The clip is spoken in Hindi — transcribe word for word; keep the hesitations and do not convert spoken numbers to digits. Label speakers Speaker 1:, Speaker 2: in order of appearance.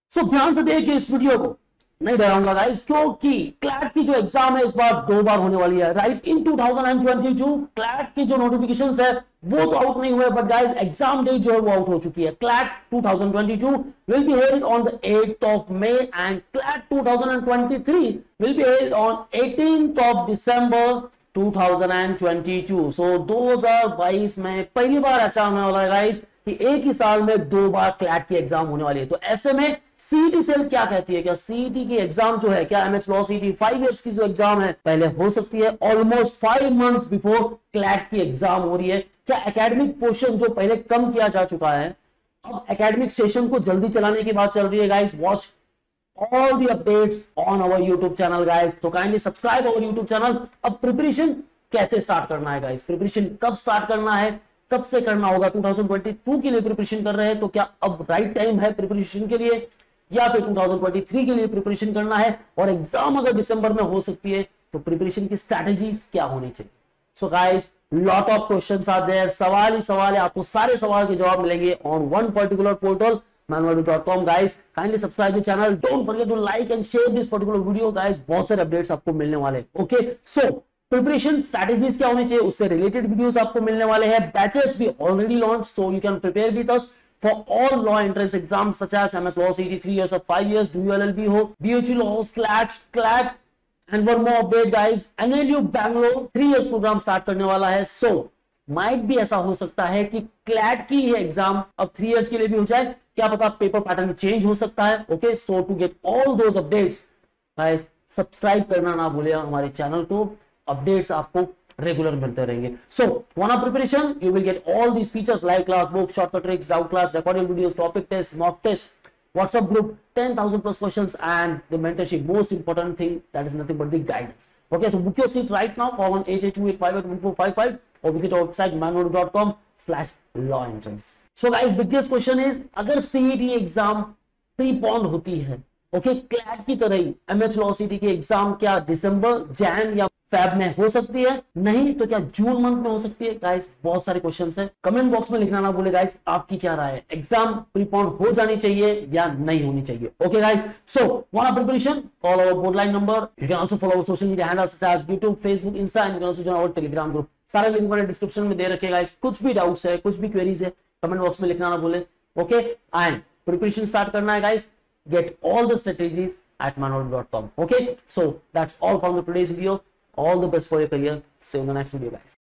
Speaker 1: सो so, ध्यान से देखिए इस वीडियो को, नहीं डराऊंगा गाइस, क्योंकि क्लैट की जो एग्जाम है इस बार दो बार होने वाली है, right. In two thousand twenty two CLAT की जो नोटिफिकेशंस है वो तो आउट नहीं हुए, बट गाइस एग्जाम डेट जो है वो आउट हो चुकी है। CLAT two thousand twenty two will be held on the eight of May and CLAT two thousand twenty three will be held on eighteenth of December two thousand twenty two. So दो हज़ार बाईस में पहली बार ऐसा होने वाला है गाइस कि एक ही साल में दो बार क्लैट की एग्जाम होने वाली है। तो ऐसे में सीईटी सेल क्या कहती है, क्या सीईटी की एग्जाम जो है, क्या MH law CET five years की जो एग्जाम है पहले हो सकती है, almost five months before CLAT की एग्जाम हो रही है। क्या एकेडमिक पोर्शन जो पहले कम किया जा चुका है, अब एकेडमिक सेशन को जल्दी चलाने की बात चल रही है। Guys watch all the updates on our YouTube channel guys, so kindly subscribe our YouTube channel। अब प्रिपरेशन कैसे स्टार्ट करना है गाइस, प्रिपरेशन कब स्टार्ट करना है, कब से करना होगा, टू थाउजेंड ट्वेंटी टू के लिए प्रिपरेशन कर रहे हैं तो क्या अब राइट टाइम है प्रिपरेशन के लिए, या फिर टू थाउजेंड ट्वेंटी थ्री के लिए प्रिपरेशन करना है, और एग्जाम अगर दिसंबर में हो सकती है तो प्रिपरेशन की स्ट्रैटेजीज क्या होनी चाहिए। So guys lot of questions are there, सवाल ही सवाल है, आपको सारे सवाल के जवाब मिलेंगे on one particular portal manual dot com। guys kindly subscribe the channel, don't forget to like and share this particular video guys, बहुत सारे अपडेट्स आपको मिलने वाले। ओके सो प्रिपरेशन स्ट्रैटेजीज क्या होनी चाहिए, उससे रिलेटेड वीडियोस आपको मिलने वाले हैं। बैचेस भी already launch, so you can prepare with us for all law entrance exams such as M S Law C E T three years or five years, do L L B हो, B H U Law, slash CLAT, and one more update guys, N L U Bangalore three years program start करने वाला है। so माइट भी ऐसा हो सकता है कि क्लैट की ये एग्जाम अब थ्री इयर्स के लिए भी हो जाए, क्या पता पेपर पैटर्न चेंज हो सकता है। Okay so to get all those updates guys subscribe करना ना भूलिए हमारे चैनल को, अपडेट्स आपको रेगुलर मिलते रहेंगे। So wanna preparation you will get all these features, live class book, shortcut tricks, doubt class, recorded videos, topic test, mock test, WhatsApp group, ten thousand plus questions, and the mentorship. Most important thing, that is nothing but the guidance. Okay, so book your seat right now. Call on eight eight two eight five eight one four five five or visit our website manual dot com slash law entrance. So guys, biggest question is, अगर C E T exam prepone होती है, ओके क्लैट की तरह ही एमएच लॉ सीईटी की एग्जाम क्या दिसंबर, जैन या फेब में हो सकती है, नहीं तो क्या जून मंथ में हो सकती है। गाइस बहुत सारे क्वेश्चंस हैं, कमेंट बॉक्स में लिखना ना भूले गाइस, आपकी क्या राय है, एग्जाम प्रीपोन हो जानी चाहिए या नहीं होनी चाहिए। Okay guys so wanna preparation, call our board line number, you can also follow our social media handles such as YouTube, Facebook, Insta, and you can also join our Telegram group. सारे लिंक मैंने डिस्क्रिप्शन में दे रखे गाइस। कुछ भी डाउट्स है, कुछ भी क्वेरीज है, कमेंट बॉक्स में लिखना ना भूले। ओके एंड प्रिपरेशन स्टार्ट करना है guys, get all the strategies at manual dot com. Okay, so that's all from the today's video. All the best for your career. See you in the next video guys.